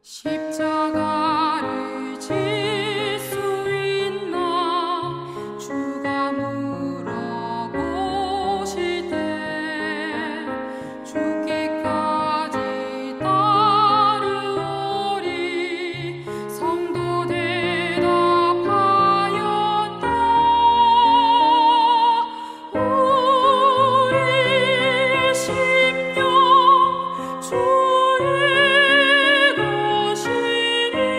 십자가를 질 수 있나 주가 물어보시되 죽기까지 따르오리. 성도 대답하였다. 우리의 심령 주의 것이니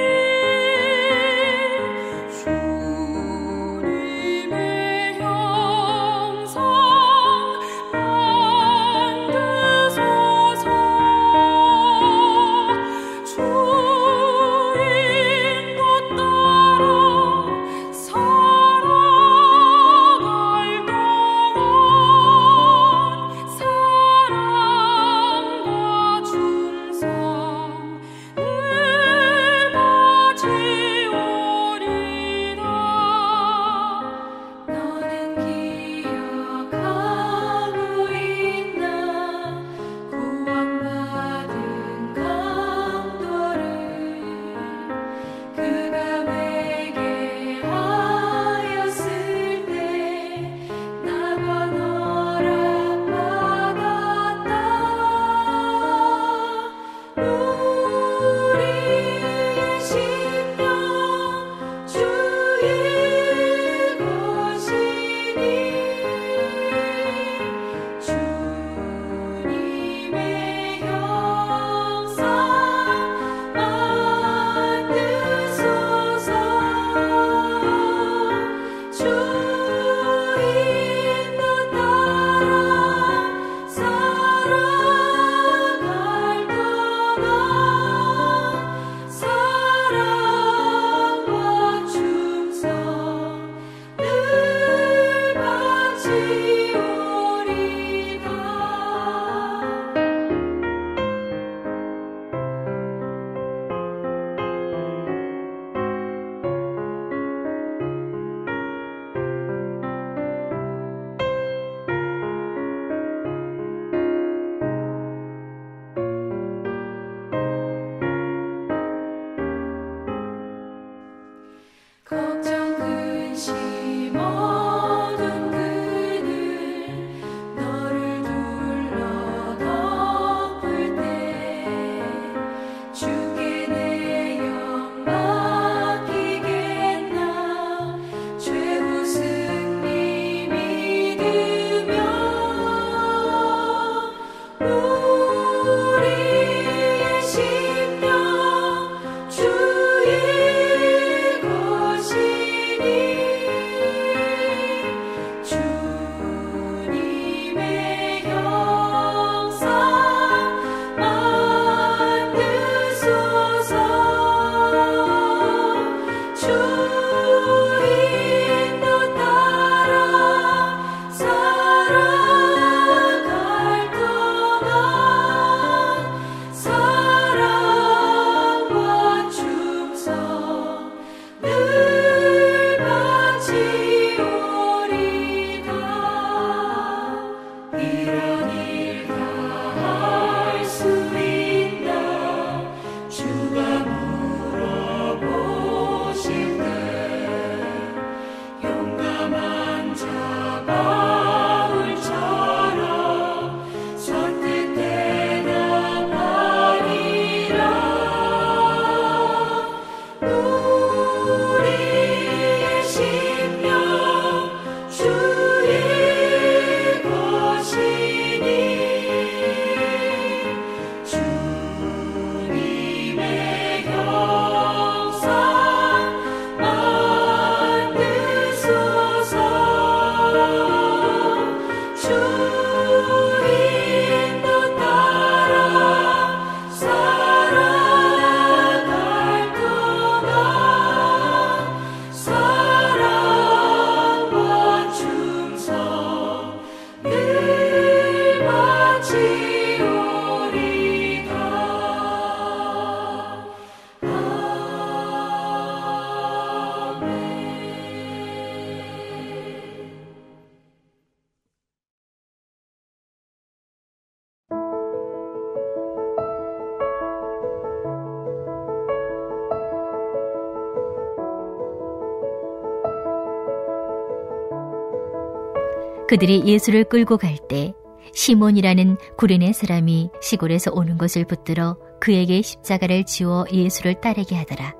그들이 예수를 끌고 갈 때 시몬이라는 구레네 사람이 시골에서 오는 것을 붙들어 그에게 십자가를 지워 예수를 따르게 하더라.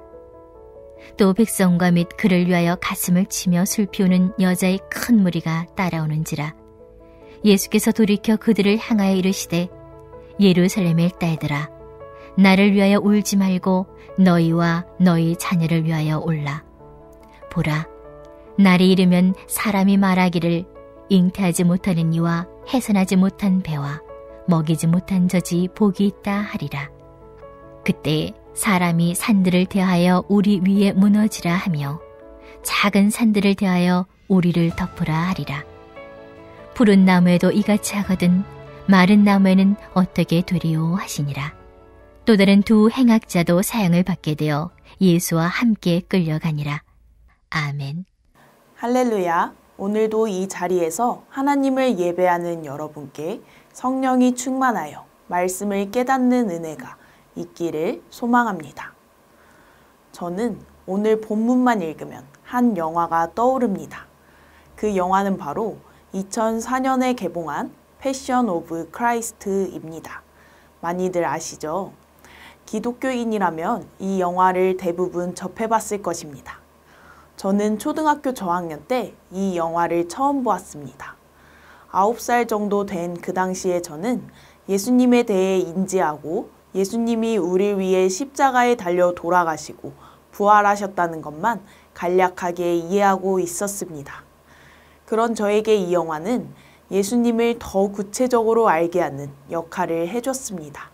또 백성과 및 그를 위하여 가슴을 치며 슬피우는 여자의 큰 무리가 따라오는지라. 예수께서 돌이켜 그들을 향하여 이르시되 예루살렘의 딸들아, 나를 위하여 울지 말고 너희와 너희 자녀를 위하여 울라. 보라, 날이 이르면 사람이 말하기를 잉태하지 못하는 이와 해산하지 못한 배와 먹이지 못한 젖이 복이 있다 하리라. 그때 사람이 산들을 대하여 우리 위에 무너지라 하며 작은 산들을 대하여 우리를 덮으라 하리라. 푸른 나무에도 이같이 하거든 마른 나무에는 어떻게 되리요 하시니라. 또 다른 두 행악자도 사형을 받게 되어 예수와 함께 끌려가니라. 아멘. 할렐루야. 오늘도 이 자리에서 하나님을 예배하는 여러분께 성령이 충만하여 말씀을 깨닫는 은혜가 있기를 소망합니다. 저는 오늘 본문만 읽으면 한 영화가 떠오릅니다. 그 영화는 바로 2004년에 개봉한 패션 오브 크라이스트입니다. 많이들 아시죠? 기독교인이라면 이 영화를 대부분 접해봤을 것입니다. 저는 초등학교 저학년 때 이 영화를 처음 보았습니다. 9살 정도 된 그 당시에 저는 예수님에 대해 인지하고 예수님이 우리를 위해 십자가에 달려 돌아가시고 부활하셨다는 것만 간략하게 이해하고 있었습니다. 그런 저에게 이 영화는 예수님을 더 구체적으로 알게 하는 역할을 해줬습니다.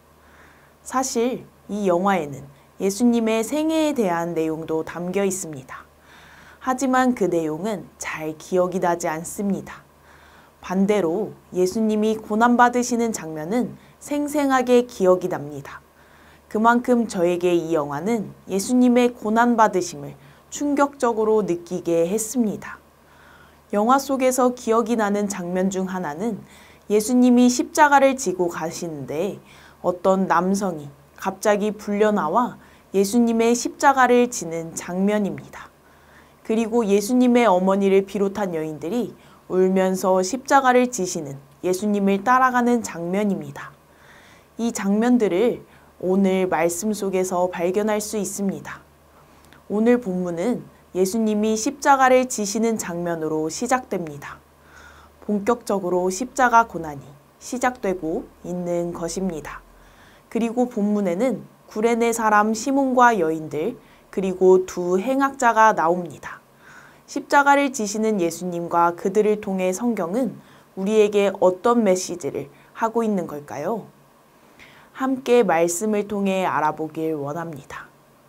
사실 이 영화에는 예수님의 생애에 대한 내용도 담겨 있습니다. 하지만 그 내용은 잘 기억이 나지 않습니다. 반대로 예수님이 고난받으시는 장면은 생생하게 기억이 납니다. 그만큼 저에게 이 영화는 예수님의 고난받으심을 충격적으로 느끼게 했습니다. 영화 속에서 기억이 나는 장면 중 하나는 예수님이 십자가를 지고 가시는데 어떤 남성이 갑자기 불려나와 예수님의 십자가를 지는 장면입니다. 그리고 예수님의 어머니를 비롯한 여인들이 울면서 십자가를 지시는 예수님을 따라가는 장면입니다. 이 장면들을 오늘 말씀 속에서 발견할 수 있습니다. 오늘 본문은 예수님이 십자가를 지시는 장면으로 시작됩니다. 본격적으로 십자가 고난이 시작되고 있는 것입니다. 그리고 본문에는 구레네 사람 시몬과 여인들 그리고 두 행악자가 나옵니다. 십자가를 지시는 예수님과 그들을 통해 성경은 우리에게 어떤 메시지를 하고 있는 걸까요? 함께 말씀을 통해 알아보길 원합니다.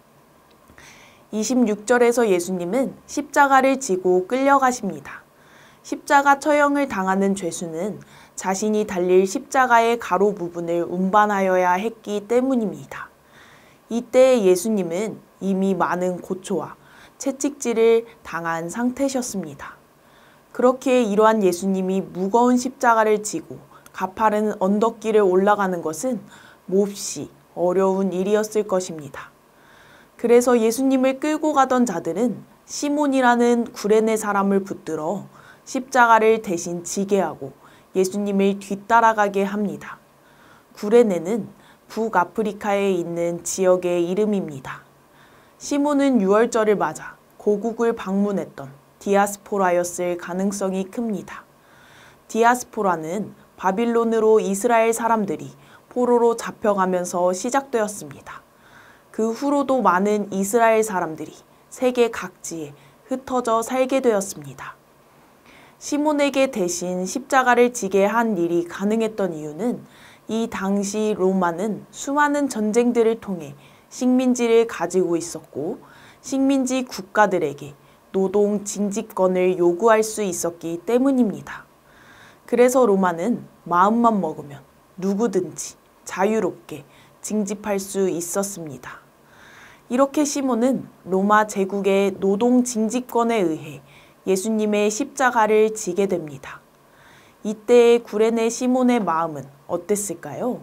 26절에서 예수님은 십자가를 지고 끌려가십니다. 십자가 처형을 당하는 죄수는 자신이 달릴 십자가의 가로 부분을 운반하여야 했기 때문입니다. 이때 예수님은 이미 많은 고초와 채찍질을 당한 상태셨습니다. 그렇기에 이러한 예수님이 무거운 십자가를 지고 가파른 언덕길을 올라가는 것은 몹시 어려운 일이었을 것입니다. 그래서 예수님을 끌고 가던 자들은 시몬이라는 구레네 사람을 붙들어 십자가를 대신 지게 하고 예수님을 뒤따라가게 합니다. 구레네는 북아프리카에 있는 지역의 이름입니다. 시몬은 유월절을 맞아 고국을 방문했던 디아스포라였을 가능성이 큽니다. 디아스포라는 바빌론으로 이스라엘 사람들이 포로로 잡혀가면서 시작되었습니다. 그 후로도 많은 이스라엘 사람들이 세계 각지에 흩어져 살게 되었습니다. 시몬에게 대신 십자가를 지게 한 일이 가능했던 이유는 이 당시 로마는 수많은 전쟁들을 통해 식민지를 가지고 있었고 식민지 국가들에게 노동 징집권을 요구할 수 있었기 때문입니다. 그래서 로마는 마음만 먹으면 누구든지 자유롭게 징집할 수 있었습니다. 이렇게 시몬은 로마 제국의 노동 징집권에 의해 예수님의 십자가를 지게 됩니다. 이때의 구레네 시몬의 마음은 어땠을까요?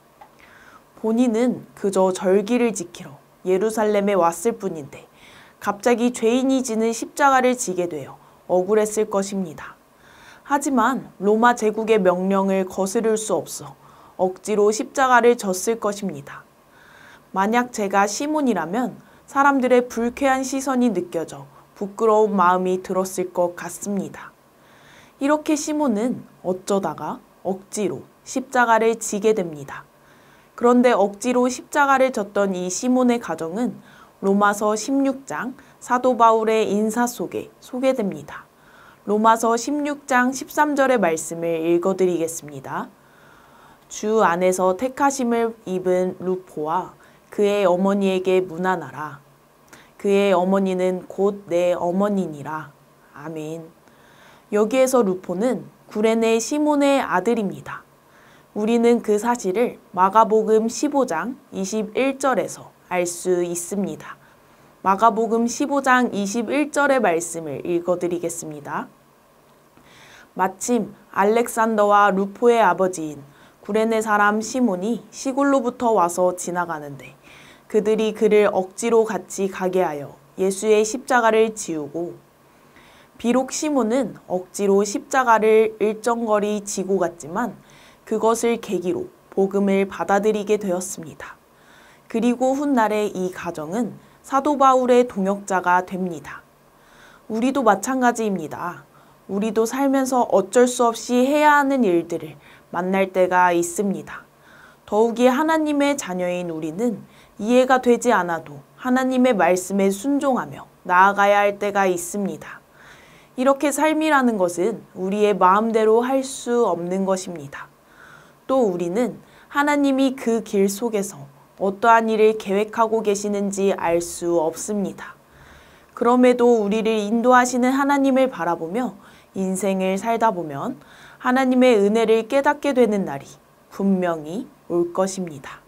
본인은 그저 절기를 지키러 예루살렘에 왔을 뿐인데 갑자기 죄인이 지는 십자가를 지게 되어 억울했을 것입니다. 하지만 로마 제국의 명령을 거스를 수 없어 억지로 십자가를 졌을 것입니다. 만약 제가 시몬이라면 사람들의 불쾌한 시선이 느껴져 부끄러운 마음이 들었을 것 같습니다. 이렇게 시몬은 어쩌다가 억지로 십자가를 지게 됩니다. 그런데 억지로 십자가를 졌던 이 시몬의 가정은 로마서 16장 사도 바울의 인사 속에 소개됩니다. 로마서 16장 13절의 말씀을 읽어드리겠습니다. 주 안에서 택하심을 입은 루포와 그의 어머니에게 문안하라. 그의 어머니는 곧 내 어머니니라. 아멘. 여기에서 루포는 구레네 시몬의 아들입니다. 우리는 그 사실을 마가복음 15장 21절에서 알 수 있습니다. 마가복음 15장 21절의 말씀을 읽어드리겠습니다. 마침 알렉산더와 루포의 아버지인 구레네 사람 시몬이 시골로부터 와서 지나가는데 그들이 그를 억지로 같이 가게 하여 예수의 십자가를 지우고, 비록 시몬은 억지로 십자가를 일정 거리 지고 갔지만 그것을 계기로 복음을 받아들이게 되었습니다. 그리고 훗날에 이 가정은 사도 바울의 동역자가 됩니다. 우리도 마찬가지입니다. 우리도 살면서 어쩔 수 없이 해야 하는 일들을 만날 때가 있습니다. 더욱이 하나님의 자녀인 우리는 이해가 되지 않아도 하나님의 말씀에 순종하며 나아가야 할 때가 있습니다. 이렇게 삶이라는 것은 우리의 마음대로 할 수 없는 것입니다. 또 우리는 하나님이 그 길 속에서 어떠한 일을 계획하고 계시는지 알 수 없습니다. 그럼에도 우리를 인도하시는 하나님을 바라보며 인생을 살다 보면 하나님의 은혜를 깨닫게 되는 날이 분명히 올 것입니다.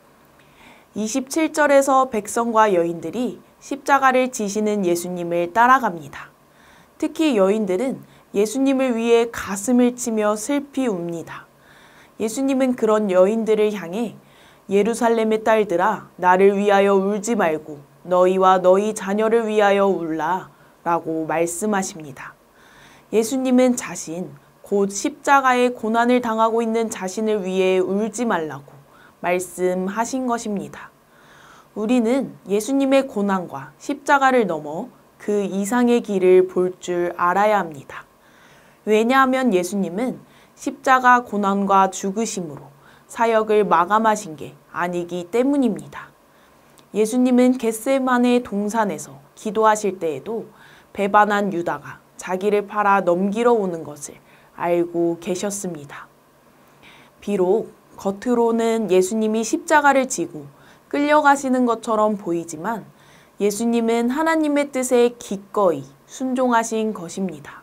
27절에서 백성과 여인들이 십자가를 지시는 예수님을 따라갑니다. 특히 여인들은 예수님을 위해 가슴을 치며 슬피 웁니다. 예수님은 그런 여인들을 향해 예루살렘의 딸들아, 나를 위하여 울지 말고 너희와 너희 자녀를 위하여 울라 라고 말씀하십니다. 예수님은 자신, 곧 십자가의 고난을 당하고 있는 자신을 위해 울지 말라고 말씀하신 것입니다. 우리는 예수님의 고난과 십자가를 넘어 그 이상의 길을 볼 줄 알아야 합니다. 왜냐하면 예수님은 십자가 고난과 죽으심으로 사역을 마감하신 게 아니기 때문입니다. 예수님은 겟세마네 동산에서 기도하실 때에도 배반한 유다가 자기를 팔아 넘기러 오는 것을 알고 계셨습니다. 비록 겉으로는 예수님이 십자가를 지고 끌려가시는 것처럼 보이지만 예수님은 하나님의 뜻에 기꺼이 순종하신 것입니다.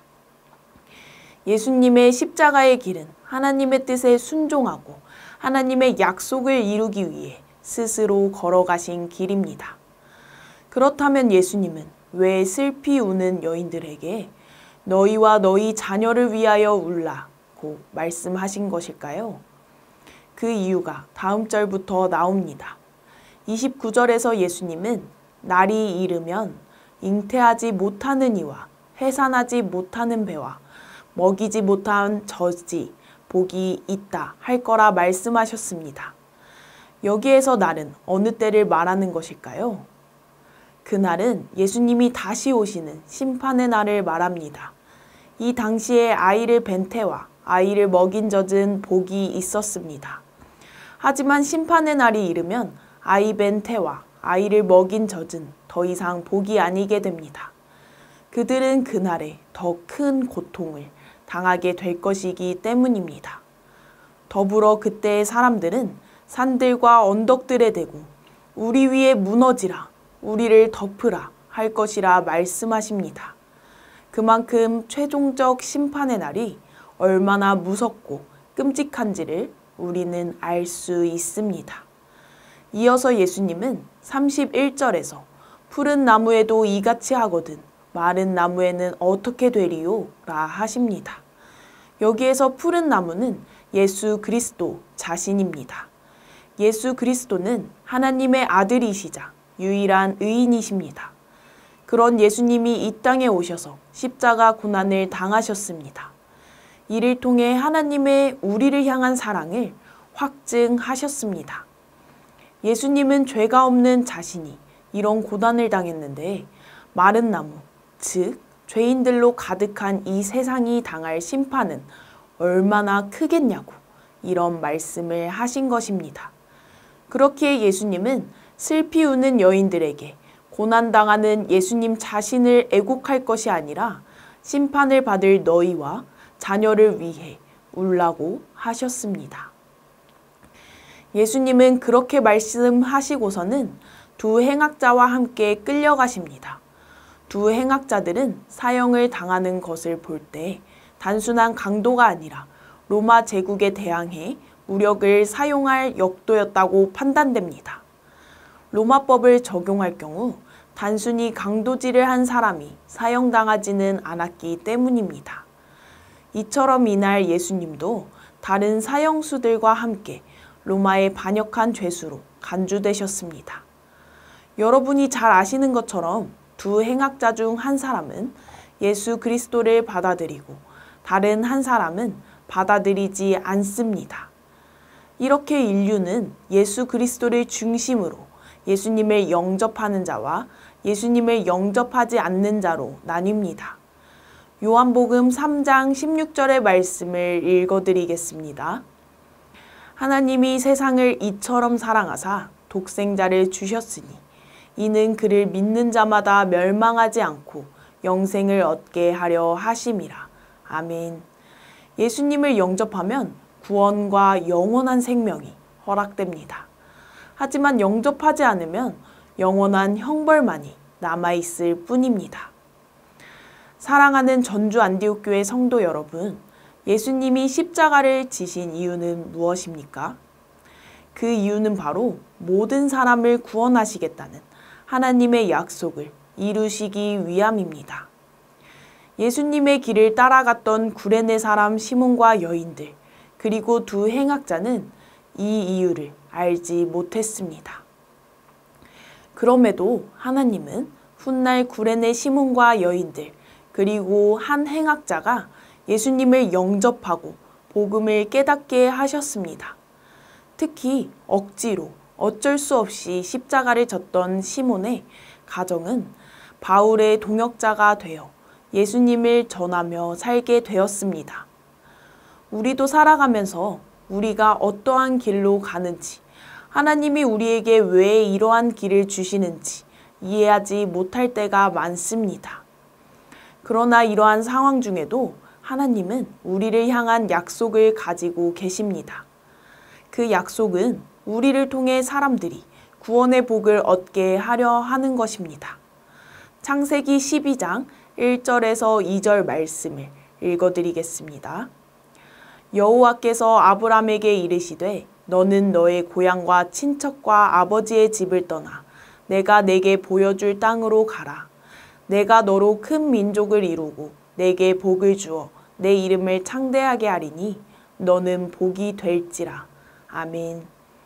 예수님의 십자가의 길은 하나님의 뜻에 순종하고 하나님의 약속을 이루기 위해 스스로 걸어가신 길입니다. 그렇다면 예수님은 왜 슬피 우는 여인들에게 너희와 너희 자녀를 위하여 울라고 말씀하신 것일까요? 그 이유가 다음 절부터 나옵니다. 29절에서 예수님은 날이 이르면 잉태하지 못하는 이와 해산하지 못하는 배와 먹이지 못한 젖이 복이 있다 할 거라 말씀하셨습니다. 여기에서 날은 어느 때를 말하는 것일까요? 그날은 예수님이 다시 오시는 심판의 날을 말합니다. 이 당시에 아이를 뵌 태와 아이를 먹인 젖은 복이 있었습니다. 하지만 심판의 날이 이르면 아이 뵌 태와 아이를 먹인 젖은 더 이상 복이 아니게 됩니다. 그들은 그날에 더 큰 고통을 당하게 될 것이기 때문입니다. 더불어 그때의 사람들은 산들과 언덕들에 대고 우리 위에 무너지라, 우리를 덮으라 할 것이라 말씀하십니다. 그만큼 최종적 심판의 날이 얼마나 무섭고 끔찍한지를 우리는 알 수 있습니다. 이어서 예수님은 31절에서 푸른 나무에도 이같이 하거든 마른 나무에는 어떻게 되리요? 라 하십니다. 여기에서 푸른 나무는 예수 그리스도 자신입니다. 예수 그리스도는 하나님의 아들이시자 유일한 의인이십니다. 그런 예수님이 이 땅에 오셔서 십자가 고난을 당하셨습니다. 이를 통해 하나님의 우리를 향한 사랑을 확증하셨습니다. 예수님은 죄가 없는 자신이 이런 고난을 당했는데 마른 나무, 즉 죄인들로 가득한 이 세상이 당할 심판은 얼마나 크겠냐고 이런 말씀을 하신 것입니다. 그렇기에 예수님은 슬피 우는 여인들에게 고난당하는 예수님 자신을 애곡할 것이 아니라 심판을 받을 너희와 자녀를 위해 울라고 하셨습니다. 예수님은 그렇게 말씀하시고서는 두 행악자와 함께 끌려가십니다. 두 행악자들은 사형을 당하는 것을 볼 때 단순한 강도가 아니라 로마 제국에 대항해 무력을 사용할 역도였다고 판단됩니다. 로마법을 적용할 경우 단순히 강도질을 한 사람이 사형당하지는 않았기 때문입니다. 이처럼 이날 예수님도 다른 사형수들과 함께 로마의 반역한 죄수로 간주되셨습니다. 여러분이 잘 아시는 것처럼 두 행악자 중 한 사람은 예수 그리스도를 받아들이고 다른 한 사람은 받아들이지 않습니다. 이렇게 인류는 예수 그리스도를 중심으로 예수님을 영접하는 자와 예수님을 영접하지 않는 자로 나뉩니다. 요한복음 3장 16절의 말씀을 읽어드리겠습니다. 하나님이 세상을 이처럼 사랑하사 독생자를 주셨으니 이는 그를 믿는 자마다 멸망하지 않고 영생을 얻게 하려 하심이라. 아멘. 예수님을 영접하면 구원과 영원한 생명이 허락됩니다. 하지만 영접하지 않으면 영원한 형벌만이 남아있을 뿐입니다. 사랑하는 전주 안디옥교회 성도 여러분, 예수님이 십자가를 지신 이유는 무엇입니까? 그 이유는 바로 모든 사람을 구원하시겠다는 하나님의 약속을 이루시기 위함입니다. 예수님의 길을 따라갔던 구레네 사람 시몬과 여인들, 그리고 두 행악자는 이 이유를 알지 못했습니다. 그럼에도 하나님은 훗날 구레네 시몬과 여인들, 그리고 한 행악자가 예수님을 영접하고 복음을 깨닫게 하셨습니다. 특히 억지로 어쩔 수 없이 십자가를 졌던 시몬의 가정은 바울의 동역자가 되어 예수님을 전하며 살게 되었습니다. 우리도 살아가면서 우리가 어떠한 길로 가는지, 하나님이 우리에게 왜 이러한 길을 주시는지 이해하지 못할 때가 많습니다. 그러나 이러한 상황 중에도 하나님은 우리를 향한 약속을 가지고 계십니다. 그 약속은 우리를 통해 사람들이 구원의 복을 얻게 하려 하는 것입니다. 창세기 12장 1절에서 2절 말씀을 읽어드리겠습니다. 여호와께서 아브람에게 이르시되 너는 너의 고향과 친척과 아버지의 집을 떠나 내가 내게 보여줄 땅으로 가라. 내가 너로 큰 민족을 이루고 내게 복을 주어 내 이름을 창대하게 하리니 너는 복이 될지라. 아멘.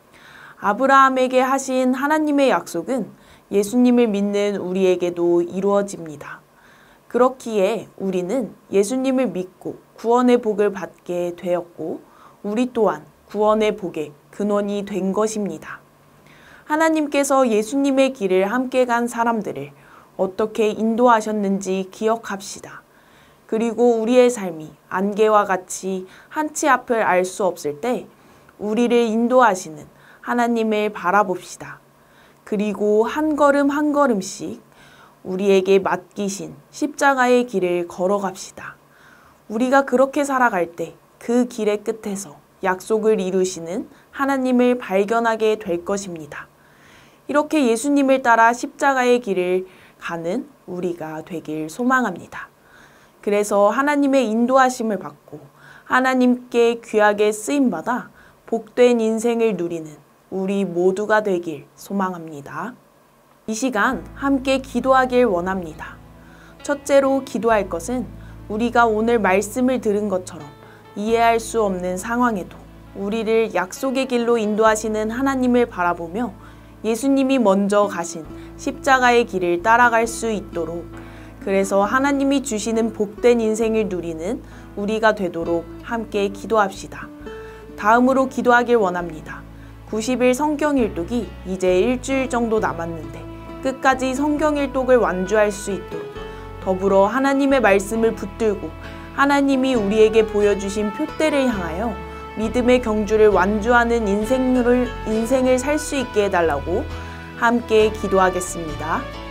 아브라함에게 하신 하나님의 약속은 예수님을 믿는 우리에게도 이루어집니다. 그렇기에 우리는 예수님을 믿고 구원의 복을 받게 되었고 우리 또한 구원의 복의 근원이 된 것입니다. 하나님께서 예수님의 길을 함께 간 사람들을 어떻게 인도하셨는지 기억합시다. 그리고 우리의 삶이 안개와 같이 한치 앞을 알 수 없을 때 우리를 인도하시는 하나님을 바라봅시다. 그리고 한 걸음 한 걸음씩 우리에게 맡기신 십자가의 길을 걸어갑시다. 우리가 그렇게 살아갈 때 그 길의 끝에서 약속을 이루시는 하나님을 발견하게 될 것입니다. 이렇게 예수님을 따라 십자가의 길을 가는 우리가 되길 소망합니다. 그래서 하나님의 인도하심을 받고 하나님께 귀하게 쓰임받아 복된 인생을 누리는 우리 모두가 되길 소망합니다. 이 시간 함께 기도하길 원합니다. 첫째로 기도할 것은 우리가 오늘 말씀을 들은 것처럼 이해할 수 없는 상황에도 우리를 약속의 길로 인도하시는 하나님을 바라보며 예수님이 먼저 가신 십자가의 길을 따라갈 수 있도록, 그래서 하나님이 주시는 복된 인생을 누리는 우리가 되도록 함께 기도합시다. 다음으로 기도하길 원합니다. 90일 성경 일독이 이제 일주일 정도 남았는데 끝까지 성경 일독을 완주할 수 있도록 더불어 하나님의 말씀을 붙들고 하나님이 우리에게 보여주신 표대를 향하여 믿음의 경주를 완주하는 인생을 살 수 있게 해달라고 함께 기도하겠습니다.